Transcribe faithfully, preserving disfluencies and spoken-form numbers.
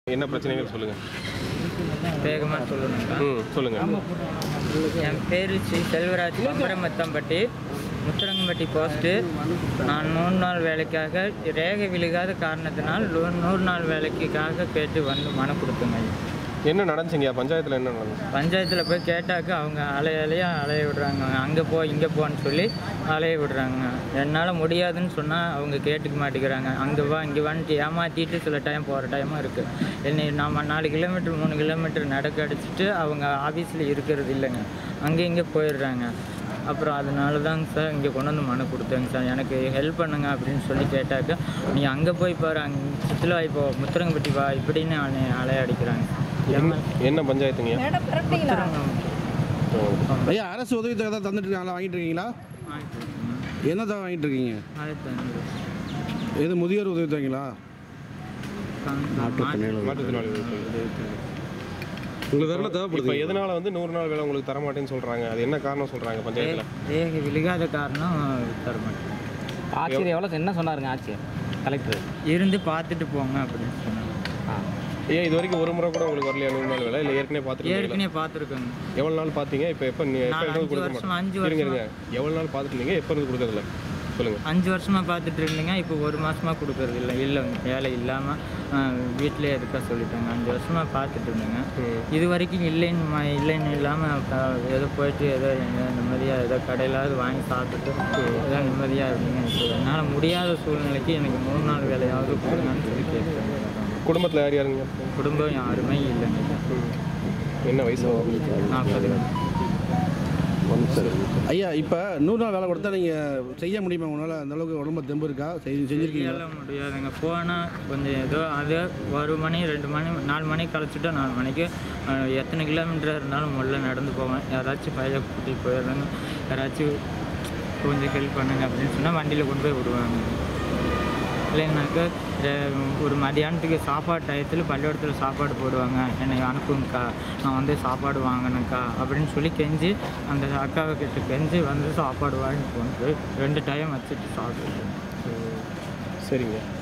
என்ன பிரச்சனைகள் சொல்லுங்கள். வேகமாக சொல்லணுங்களா? ம் சொல்லுங்கள். என் பேர் ஸ்ரீ செல்வராஜ், பம்பரமத்தம்பட்டி, முத்துரங்கம்பட்டி போஸ்ட்டு. நான் நூறு நாள் வேலைக்காக ரேகை விழுகாத காரணத்தினால் நூறு நாள் வேலைக்காக கேட்டு வந்து மனு கொடுத்தேங்க. என்ன நடந்துச்சுங்க பஞ்சாயத்தில்? என்ன நடந்துச்சு? பஞ்சாயத்தில் போய் கேட்டாக்க அவங்க அலைய அலையாக அலைய விடுறாங்க. அங்கே போ இங்கே போன்னு சொல்லி அலைய விடுறாங்க. என்னால் முடியாதுன்னு சொன்னால் அவங்க கேட்டுக்க மாட்டேங்கிறாங்க. அங்கே வா இங்கே வந்துட்டு ஏமாற்றிட்டு சில டைம் போகிற டைமும் இருக்குது. என்னை நம்ம நாலு கிலோமீட்டர் மூணு கிலோமீட்டர் நடக்க அடிச்சுட்டு அவங்க ஆஃபீஸில் இருக்கிறது இல்லைங்க, அங்கே இங்கே போயிடுறாங்க. அப்புறம் அதனால தாங்க சார் இங்கே கொண்டு வந்து மனு கொடுத்தேங்க சார். எனக்கு ஹெல்ப் பண்ணுங்க அப்படின்னு சொல்லி கேட்டாக்க நீ அங்கே போய் பாரு, அங்கே சுற்றுலா இப்போ முத்துரங்கம்பட்டி வா இப்படின்னு அலைய அடிக்கிறாங்க. என்ன பஞ்சாயத்துங்க? ஐயா அரசு உதவி தொகை தான் தந்துட்டு இருக்காங்களா? வாங்கிட்டு இருக்கீங்களா? என்ன தான் வாங்கிட்டு இருக்கீங்க? எது முதியோர் உதவி தொகைங்களா? உங்களுக்கு வேலை தேவைப்படுது. இப்போ எதனால வந்து நூறு நாள் வேலை உங்களுக்கு தரமாட்டேன்னு சொல்கிறாங்க? அது என்ன காரணம் சொல்கிறாங்க பஞ்சாயத்தில்? ரேகை விழுகாத காரணம் தரமாட்டேன். ஆட்சியர் எவ்வளோ என்ன சொன்னாருங்க? ஆட்சியர் கலெக்டர் இருந்து பார்த்துட்டு போங்க அப்படின்னு சொன்னாங்க. ஏன் இது வரைக்கும் ஒரு முறை கூட உங்களுக்கு வரலையா நூறு நாள் வேலை? இல்லை ஏற்கனவே பார்த்துட்டு? ஏற்கனவே பார்த்துருக்கோங்க. எவ்வளோ நாள் பார்த்தீங்க? இப்போ எப்போ கொடுக்க வருஷம் அஞ்சு வருஷம் எவ்வளோ நாள் பார்த்துட்டு எப்போ இருந்து கொடுக்கறதில்ல சொல்லுங்கள்? அஞ்சு வருஷமாக பார்த்துட்டு இருந்தீங்க, இப்போ ஒரு மாதமாக கொடுக்கறது இல்லை. இல்லை வேலை இல்லாமல் வீட்டிலே இருக்க சொல்லிட்டாங்க. அஞ்சு வருஷமாக பார்த்துட்டு இருந்தேங்க. இது வரைக்கும் இல்லைன்னு இல்லைன்னு இல்லாமல் ஏதோ போயிட்டு ஏதோ நிம்மதியாக ஏதோ கடையிலாவது வாங்கி சாப்பிட்டுட்டு ஏதோ நிம்மதியாக இருந்தீங்க. என்னால் முடியாத சூழ்நிலைக்கு எனக்கு மூணு நாள் வேலையாவது கொடுங்கன்னு சொல்லி கேட்குறேன். குடும்பத்தில் யார் யாருங்க? குடும்பம் யாருமே இல்லைங்க. என்ன வயசு? நாற்பது. ஐயா இப்போ நூறு நாள் வேலை கொடுத்தா நீங்கள் செய்ய முடியுமா? உங்களால் அந்தளவுக்கு உடம்பு தெம்பு இருக்கா? செஞ்சு செஞ்சுருக்கீங்க? முடியாதுங்க. போனால் கொஞ்சம் ஏதோ அது ஒரு மணி ரெண்டு மணி நாலு மணிக்கு கழிச்சுட்டா நாலு மணிக்கு எத்தனை கிலோமீட்டர் இருந்தாலும் முதல்ல நடந்து போவேன். யாராச்சும் பையன் கூட்டிகிட்டு போயிடுறாங்க, யாராச்சும் கொஞ்சம் ஹெல்ப் பண்ணுங்க அப்படின்னு சொன்னால் வண்டியில் கொண்டு போய் விடுவாங்க. இல்லைன்னாக்கா ஒரு மதியானத்துக்கு சாப்பாடு டயத்தில் பள்ளிக்கூடத்தில் சாப்பாடு போடுவாங்க, என்னை அனுப்புங்கக்கா நான் வந்து சாப்பாடு வாங்கணுங்க்கா அப்படின்னு சொல்லி கெஞ்சி அந்த அக்காவை கிட்ட கெஞ்சி வந்து சாப்பாடு வாங்கி கொண்டு போய் ரெண்டு டைம் வச்சுட்டு சாப்பிடுவேன். சரிங்க.